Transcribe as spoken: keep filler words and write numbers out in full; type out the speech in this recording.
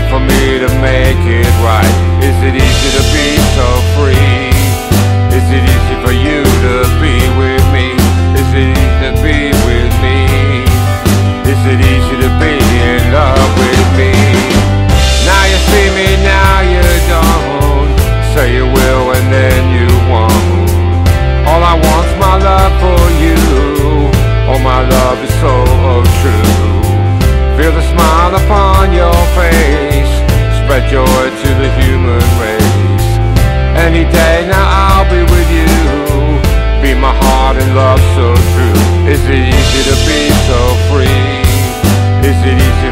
for me to make it right? Is it easy to be so free? Is it easy for you to be with me? Is it easy to be with me? Is it easy to be in love with me? Now you see me, now you don't. Say you will and then you won't. All I want's my love for you. Oh, my love is so true. Feel the smile upon your face. Spread joy to the human race. Any day now I'll be with you. Be my heart and love so true. Is it easy to be so free? Is it easy